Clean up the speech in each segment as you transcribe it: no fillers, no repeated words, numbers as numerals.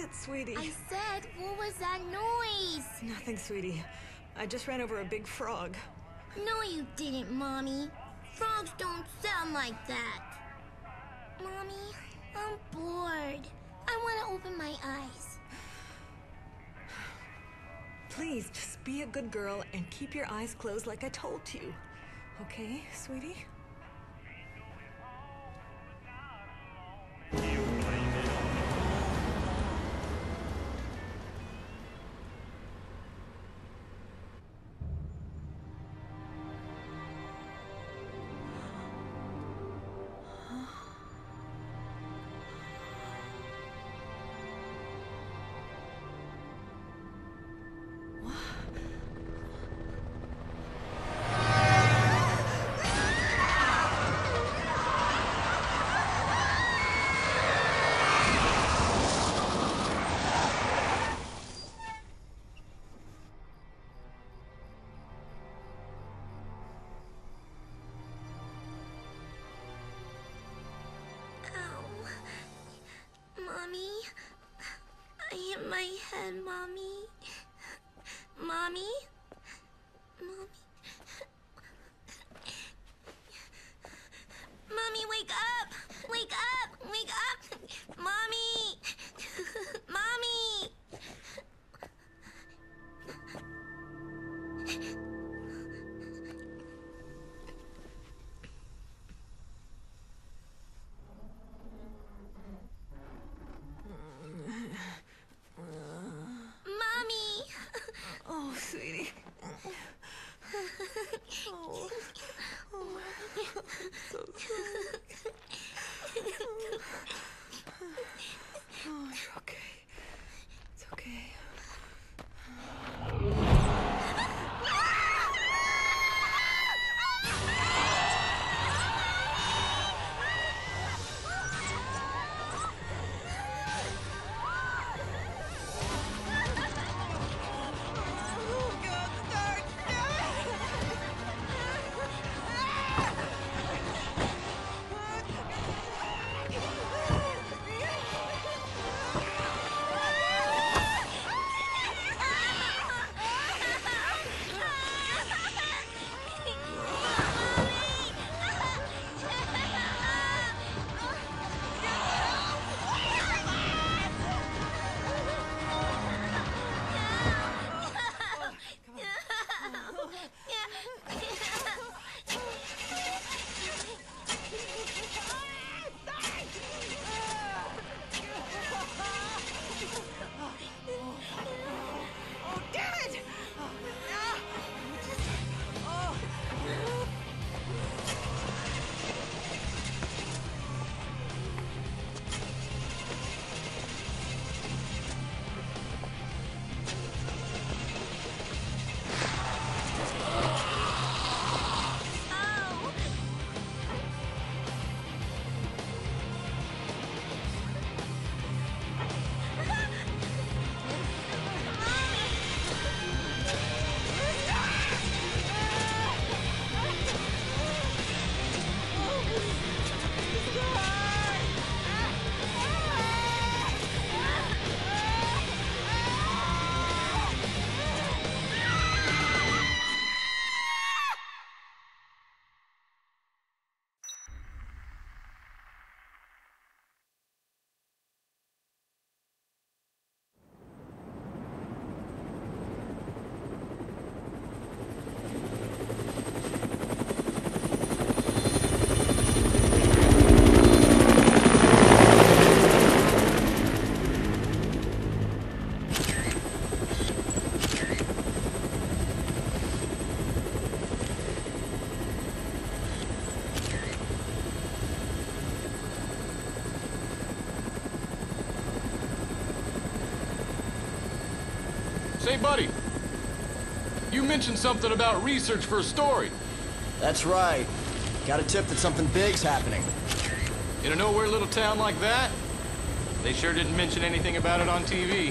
it, sweetie? I said, what was that noise? Nothing, sweetie. I just ran over a big frog. No, you didn't, Mommy. Frogs don't sound like that. Mommy, I'm bored. I want to open my eyes. Please, just be a good girl and keep your eyes closed like I told you. Okay, sweetie? Mommy? I hit my head, Mommy. Mommy? Mommy? Mommy, wake up! Wake up! Wake up! Mommy! Mommy! Oh, sweetie. Oh, so sorry. Oh, you're okay. It's okay. Say, buddy, you mentioned something about research for a story. That's right. Got a tip that something big's happening. In a nowhere little town like that? They sure didn't mention anything about it on TV.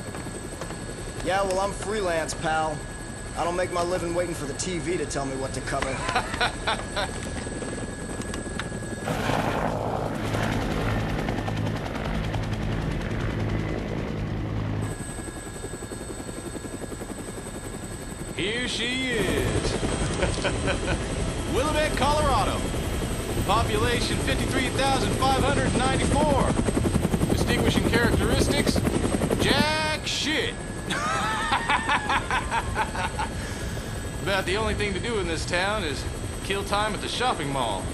Yeah, well, I'm freelance, pal. I don't make my living waiting for the TV to tell me what to cover. Here she is. Willamette, Colorado. Population 53,594. Distinguishing characteristics? Jack shit. About the only thing to do in this town is kill time at the shopping mall.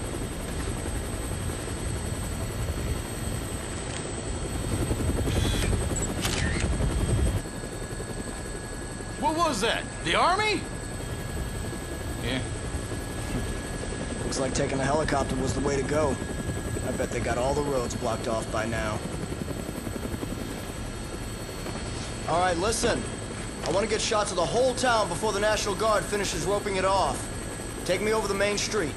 What was that? The army? Yeah. Looks like taking a helicopter was the way to go. I bet they got all the roads blocked off by now. All right, listen. I want to get shots of the whole town before the National Guard finishes roping it off. Take me over the main street.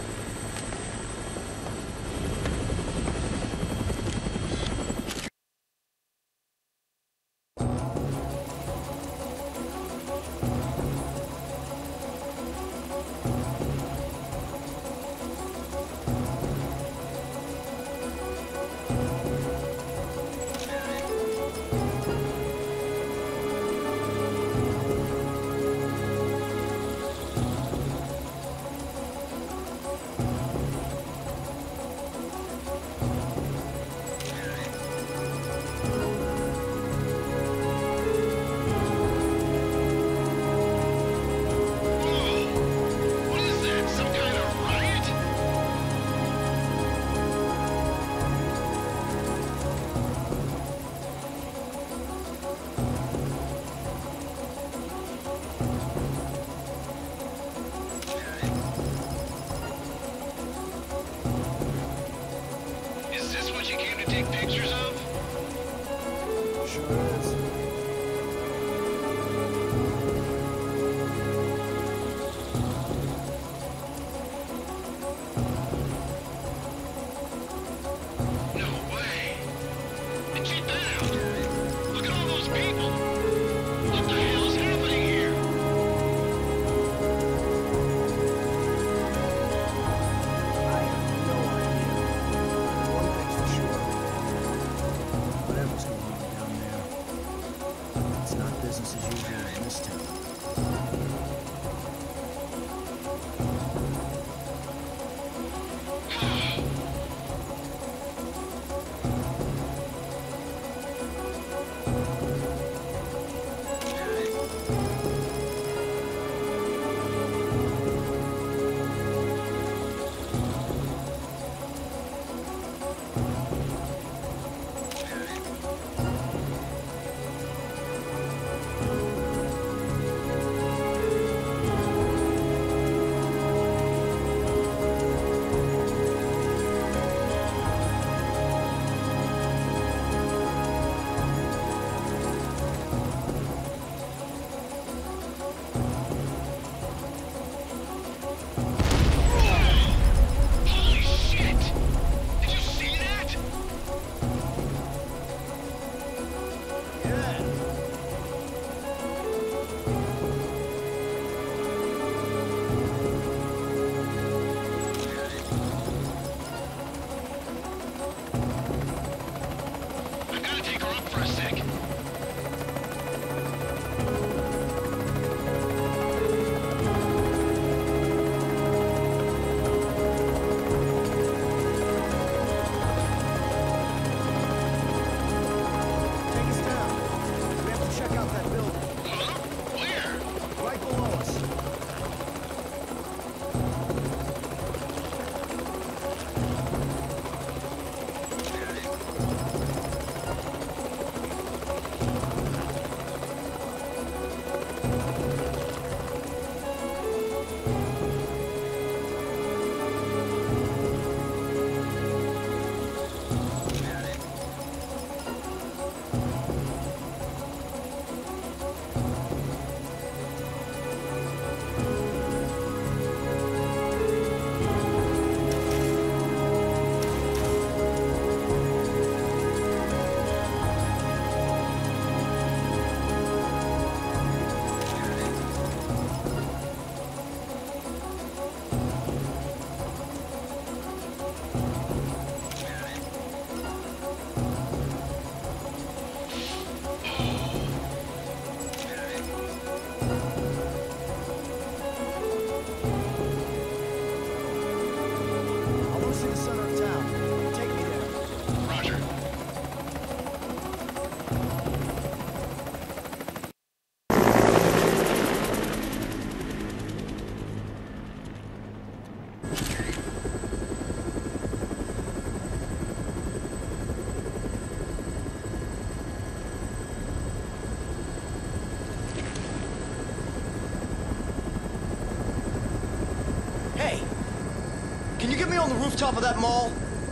you get me on the rooftop of that mall?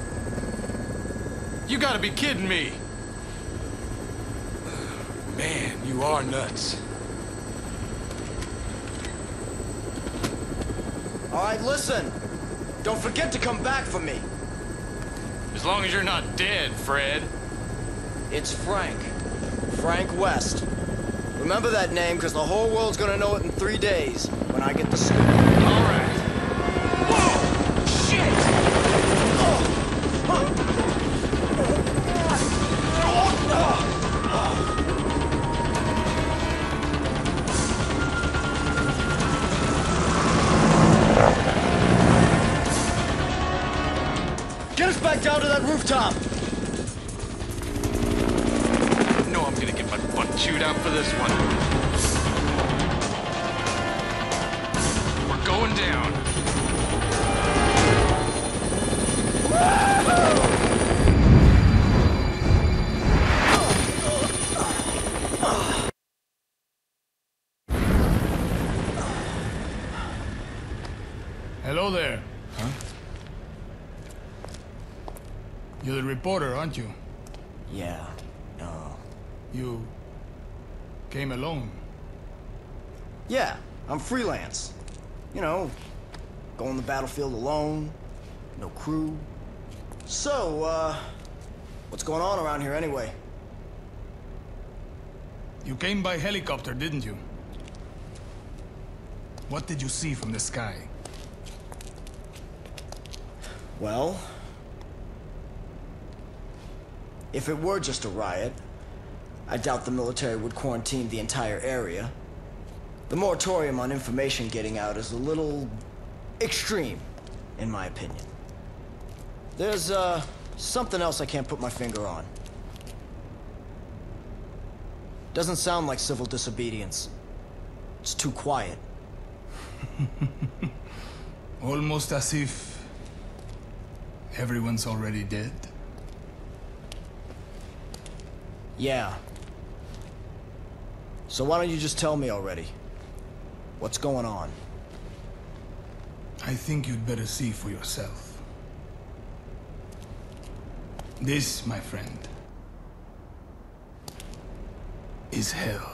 You gotta be kidding me! Man, you are nuts. All right, listen. Don't forget to come back for me. As long as you're not dead, Fred. It's Frank. Frank West. Remember that name, because the whole world's gonna know it in 3 days when I get the scoop. All right. Whoa! Shit! Get us back down to that rooftop! No, I'm gonna get my butt chewed out for this one. We're going down. Hello there. Huh? You're the reporter, aren't you? Yeah. You came alone. Yeah, I'm freelance. You know, go on the battlefield alone, no crew. So, what's going on around here anyway? You came by helicopter, didn't you? What did you see from the sky? Well, if it were just a riot, I doubt the military would quarantine the entire area. The moratorium on information getting out is a little extreme, in my opinion. There's, something else I can't put my finger on. Doesn't sound like civil disobedience. It's too quiet. Almost as if everyone's already dead. Yeah. So why don't you just tell me already? What's going on? I think you'd better see for yourself. This, my friend, is hell.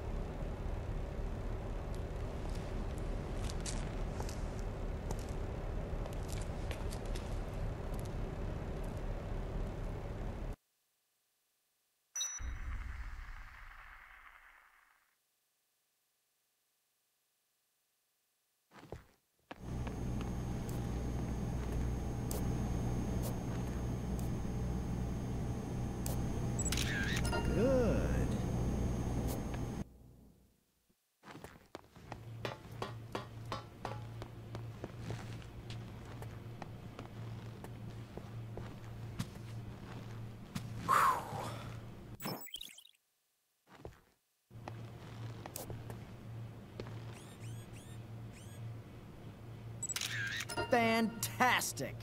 Good. Fantastic!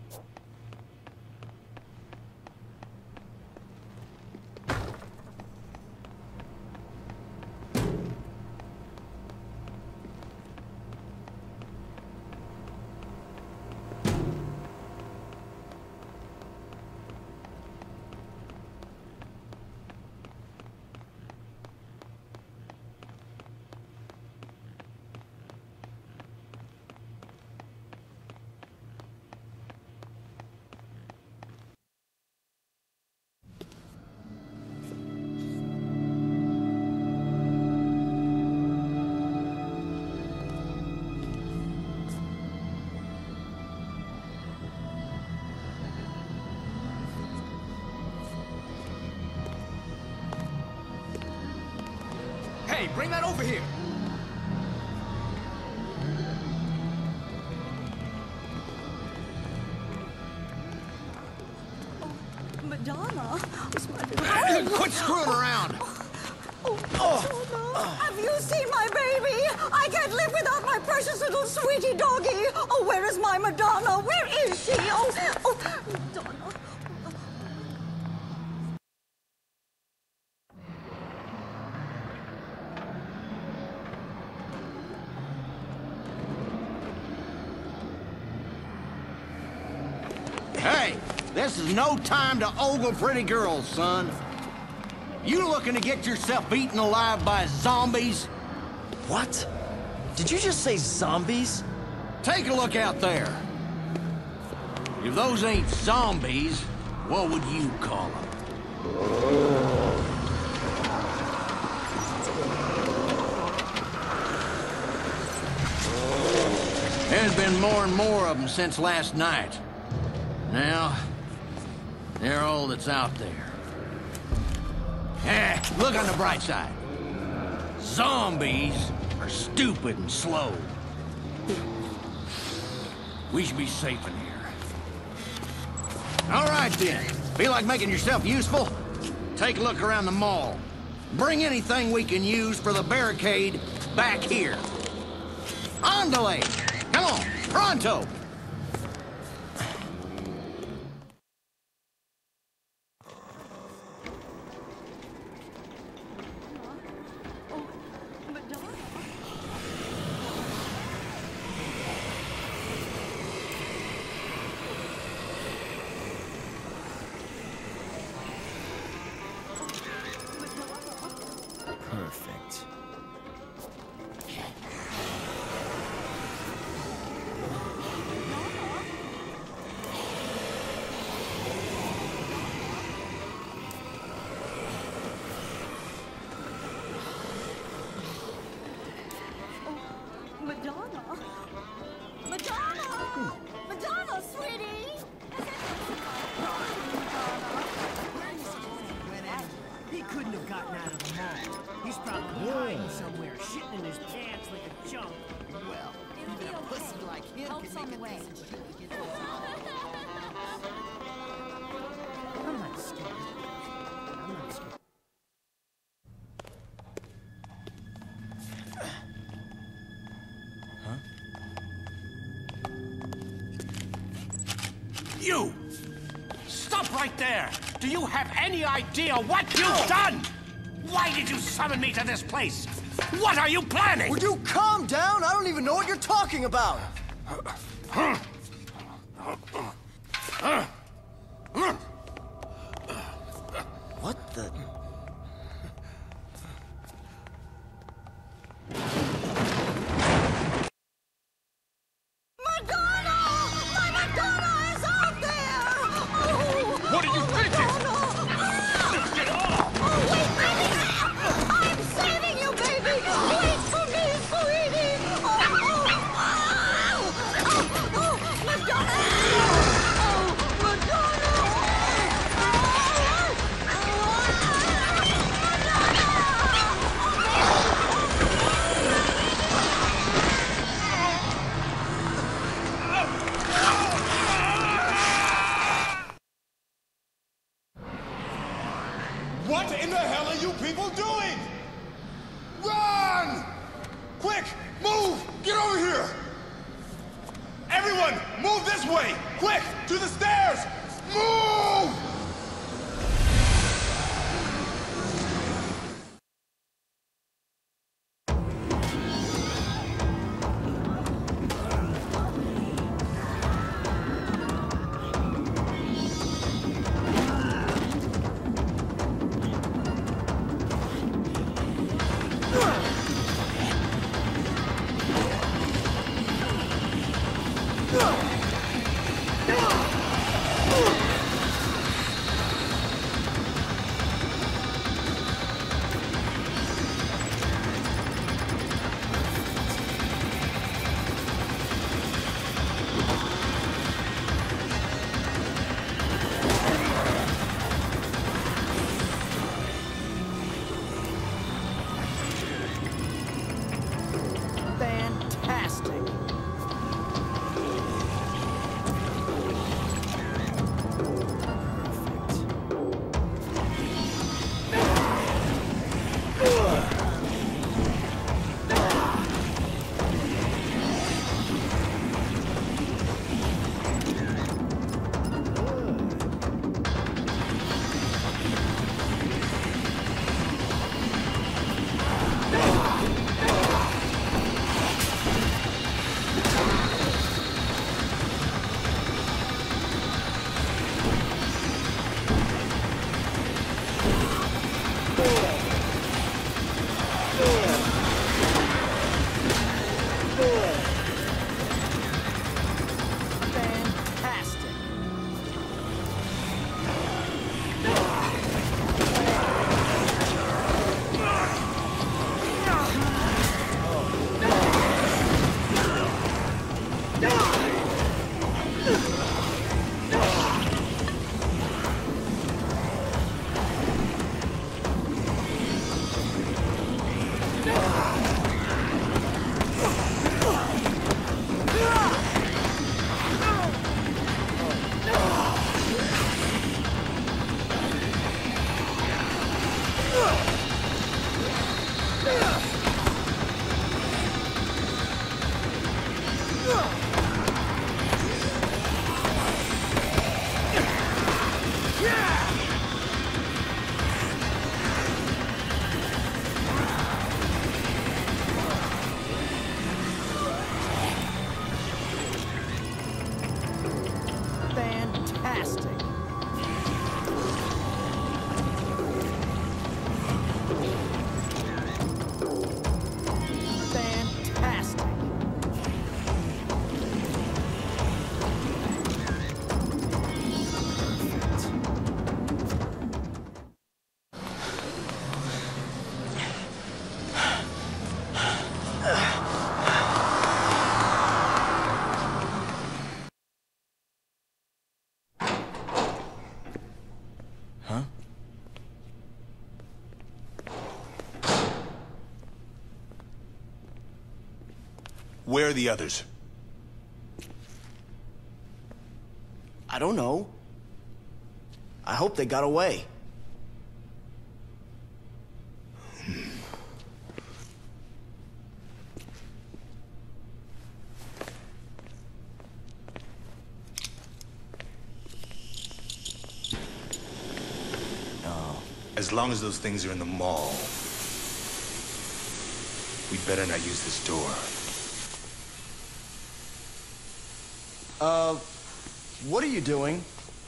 Hey, bring that over here! Madonna? Quit screwing around! Have you seen my baby? I can't live without my precious little sweetie doggy. Oh, where is my Madonna? Where is she? Oh, Madonna. This is no time to ogle pretty girls, son. You looking to get yourself eaten alive by zombies? What? Did you just say zombies? Take a look out there. If those ain't zombies, what would you call them? There's been more and more of them since last night. Now, they're all that's out there. Look on the bright side. Zombies are stupid and slow. We should be safe in here. All right, then. Feel like making yourself useful? Take a look around the mall. Bring anything we can use for the barricade back here. Andale! Come on, pronto! Perfect. Madonna? Madonna! Madonna, sweetie! He couldn't have gotten out of the mall. He's probably hiding somewhere, shitting in his pants like a chump. Well, even a pussy like him can make a decent shit. I'm not scared. I'm not scared. You! Stop right there! Do you have any idea what you've done? Why did you summon me to this place? What are you planning? Would you calm down? I don't even know what you're talking about. What the... Madonna! My Madonna is out there! Oh, What are you thinking? Madonna! Oh, wait, baby! I'm saving you, baby! Wait for me, sweetie! Madonna! Oh, Madonna! What in the hell are you people doing? Run! Quick, move! Get over here! Everyone, move this way! Quick, to the stairs! Move! Where are the others? I don't know. I hope they got away. As long as those things are in the mall, we'd better not use this door. What are you doing?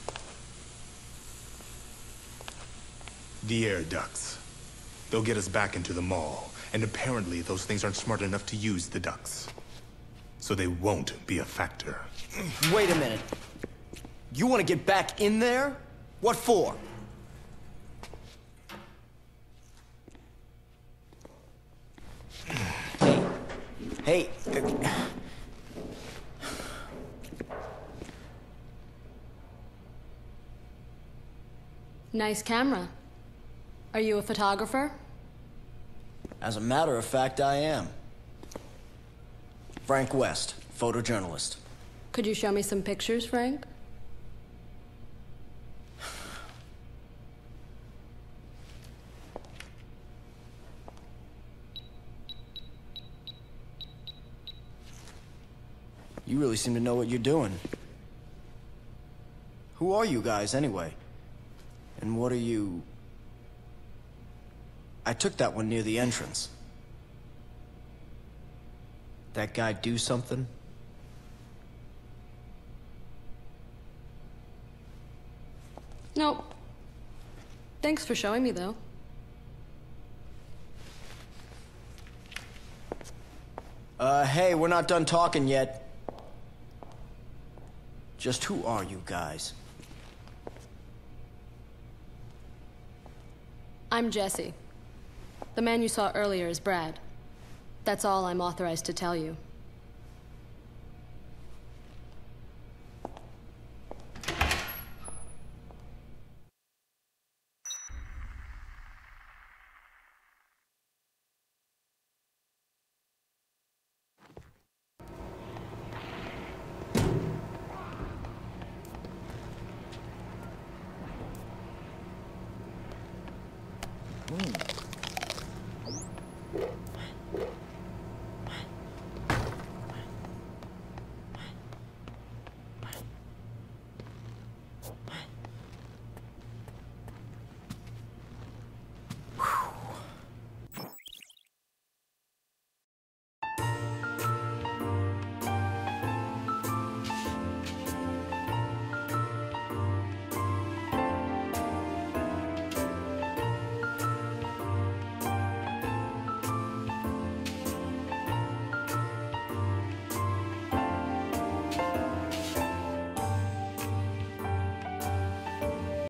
The air ducts. They'll get us back into the mall, and apparently those things aren't smart enough to use the ducts. So they won't be a factor. Wait a minute. You want to get back in there? What for? Hey. Nice camera. Are you a photographer? As a matter of fact, I am. Frank West, photojournalist. Could you show me some pictures, Frank? You really seem to know what you're doing. Who are you guys, anyway? And what are you... I took that one near the entrance. That guy do something? Nope. Thanks for showing me, though. Hey, we're not done talking yet. Just who are you guys? I'm Jesse. The man you saw earlier is Brad. That's all I'm authorized to tell you.